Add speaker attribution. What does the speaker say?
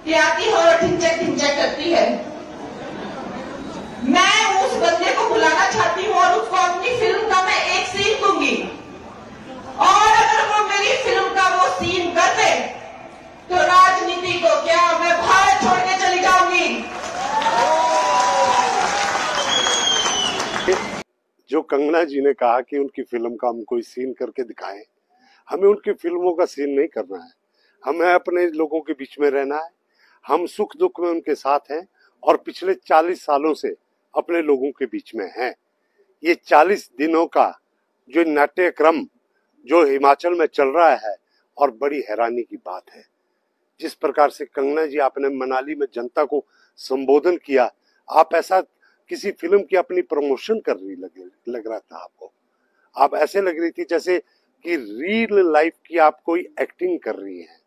Speaker 1: कि आती है और ढिंचक ढिंचक करती है। मैं उस बंदे को बुलाना चाहती हूँ और उसको अपनी फिल्म का मैं एक सीन दूंगी, और अगर वो मेरी फिल्म का वो सीन कर दे तो राजनीति को क्या, मैं भारत छोड़ के चली जाऊंगी।
Speaker 2: जो कंगना जी ने कहा कि उनकी फिल्म का हम कोई सीन करके दिखाएं, हमें उनकी फिल्मों का सीन नहीं करना है, हमें अपने लोगों के बीच में रहना है। हम सुख दुख में उनके साथ हैं और पिछले 40 सालों से अपने लोगों के बीच में हैं। ये 40 दिनों का जो नाट्यक्रम जो हिमाचल में चल रहा है, और बड़ी हैरानी की बात है जिस प्रकार से कंगना जी आपने मनाली में जनता को संबोधन किया, आप ऐसा किसी फिल्म की अपनी प्रमोशन कर रही लग रहा था आपको। आप ऐसे लग रही थी जैसे कि रियल लाइफ की आप कोई एक्टिंग कर रही हैं।